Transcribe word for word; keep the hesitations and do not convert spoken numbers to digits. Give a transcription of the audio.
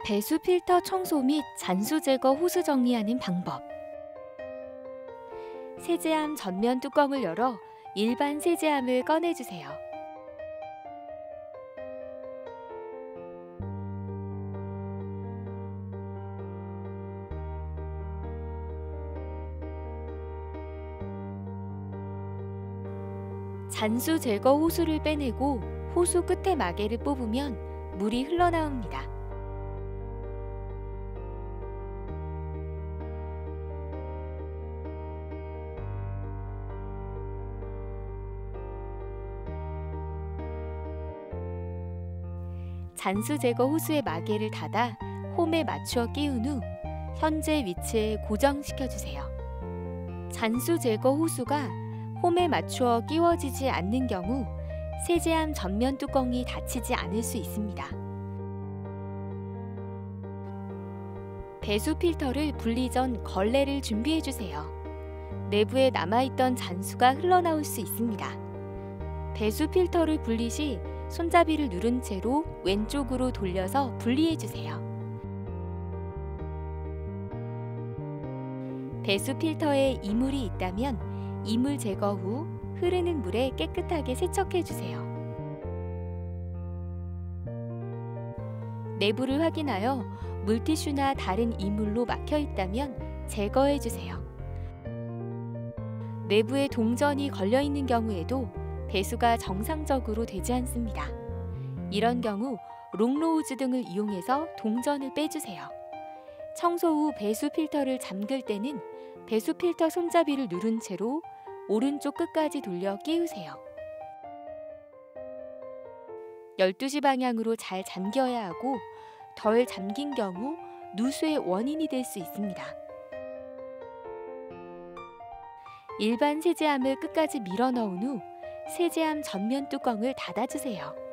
배수 필터 청소 및 잔수 제거 호스 정리하는 방법. 세제함 전면 뚜껑을 열어 일반 세제함을 꺼내주세요. 잔수 제거 호스를 빼내고 호수 끝에 마개를 뽑으면 물이 흘러나옵니다. 잔수 제거 호스의 마개를 닫아 홈에 맞추어 끼운 후 현재 위치에 고정시켜 주세요. 잔수 제거 호스가 홈에 맞추어 끼워지지 않는 경우 세제함 전면 뚜껑이 닫히지 않을 수 있습니다. 배수 필터를 분리 전 걸레를 준비해 주세요. 내부에 남아있던 잔수가 흘러나올 수 있습니다. 배수 필터를 분리 시 손잡이를 누른 채로 왼쪽으로 돌려서 분리해 주세요. 배수 필터에 이물이 있다면 이물 제거 후 흐르는 물에 깨끗하게 세척해 주세요. 내부를 확인하여 물티슈나 다른 이물로 막혀 있다면 제거해 주세요. 내부에 동전이 걸려 있는 경우에도 배수가 정상적으로 되지 않습니다. 이런 경우 롱로우즈 등을 이용해서 동전을 빼주세요. 청소 후 배수 필터를 잠글 때는 배수 필터 손잡이를 누른 채로 오른쪽 끝까지 돌려 끼우세요. 열두 시 방향으로 잘 잠겨야 하고 덜 잠긴 경우 누수의 원인이 될 수 있습니다. 일반 세제함을 끝까지 밀어 넣은 후 세제함 전면 뚜껑을 닫아주세요.